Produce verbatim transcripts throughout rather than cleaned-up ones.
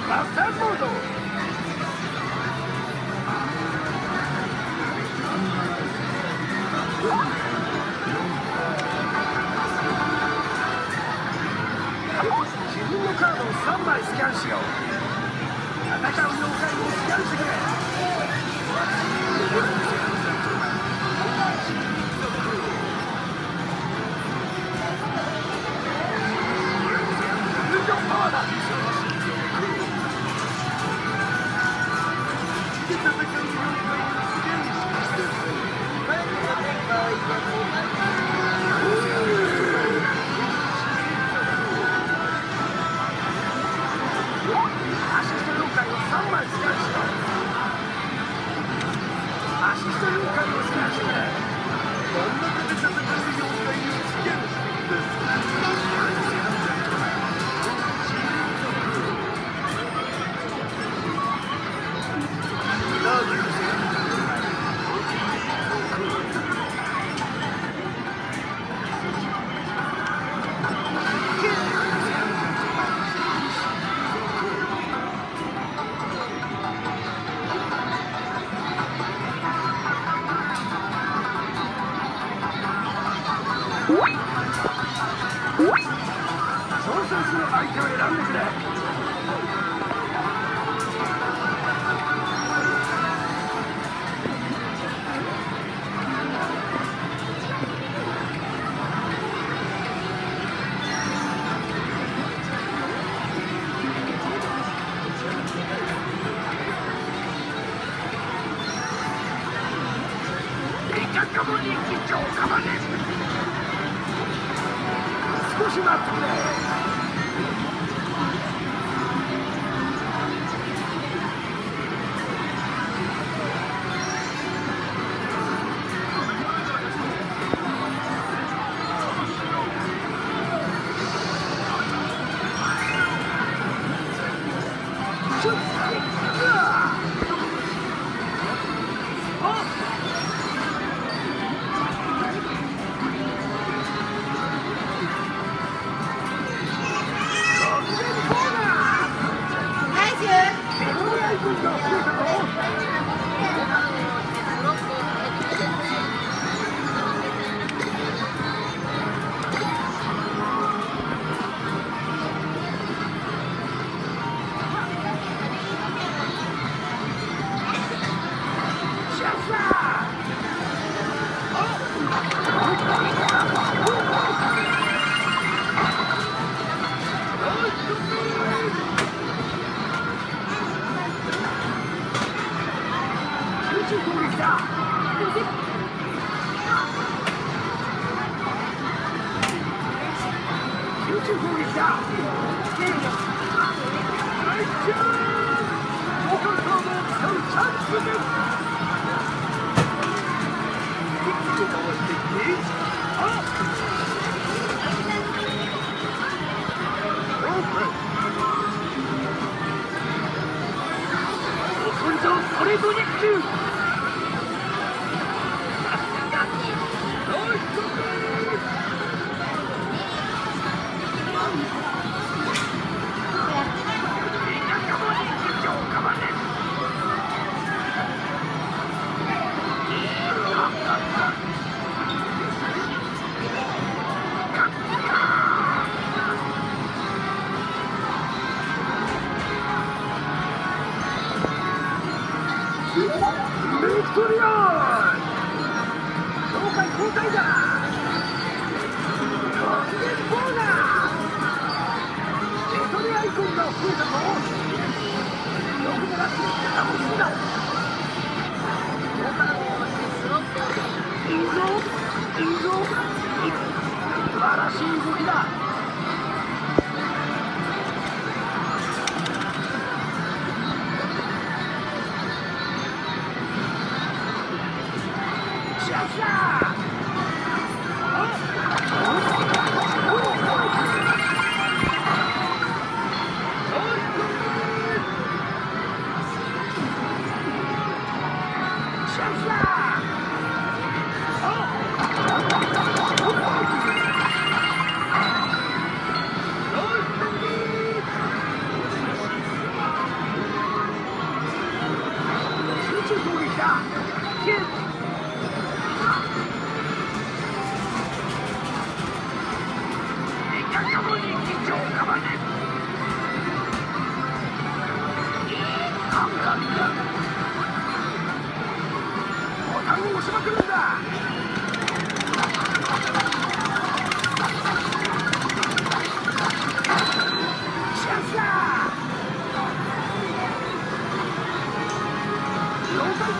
バスターモード。自分のカードをさんまいスキャンしよう。戦う妖怪をスキャンしてくれ。友情パワーだ。少し待ってくれ。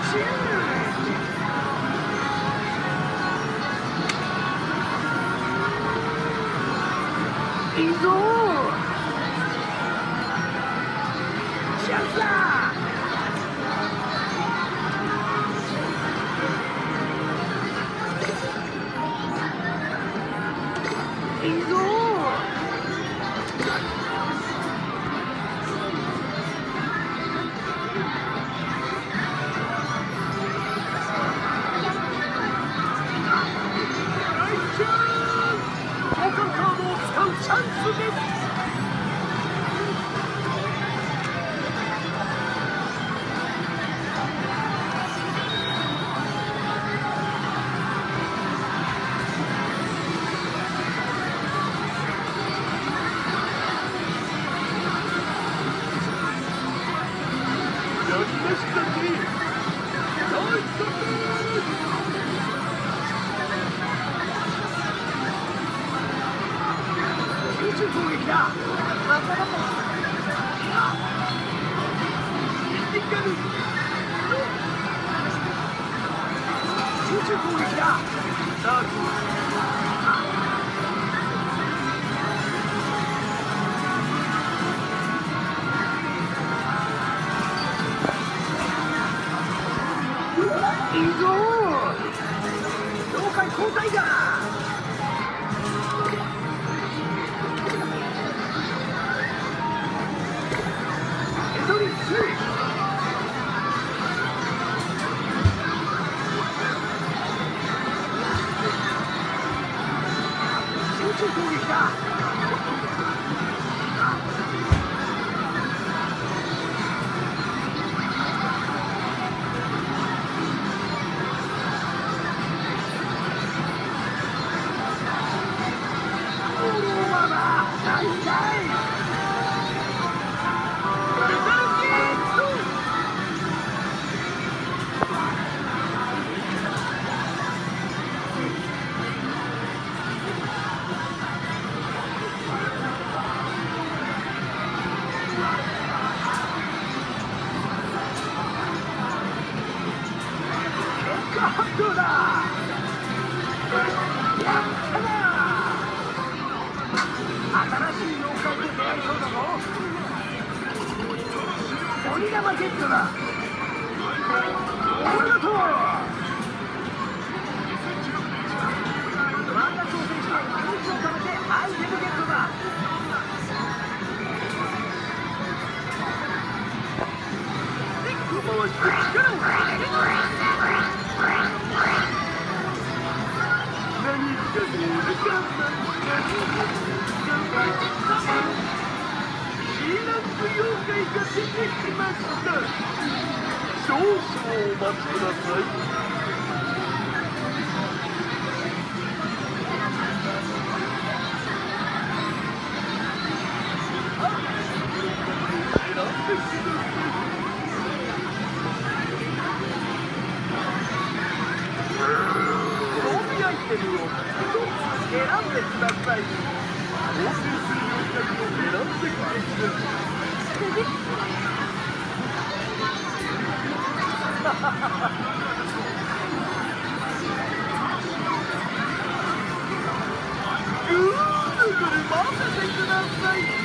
いいぞチャンスだいいぞチャンスですやりましたね。ナイス集中攻撃だ。集中攻撃だ。スタート。いいぞ。了解交代だ。集中攻撃だ。オーバーだ。ナイスナイス。どうだ。やったな。新しい妖怪と出会いそうだぞ。鬼玉ゲットだ。おめでとう。漫画挑戦して命を貯めてアイテムゲットだ。で、ここは力を入れて。妖怪が出てきました。少々お待ちください。選んでください。装備アイテムをひとつ選んでください。合成する妖怪を選んでください。うーん、これ任せてください。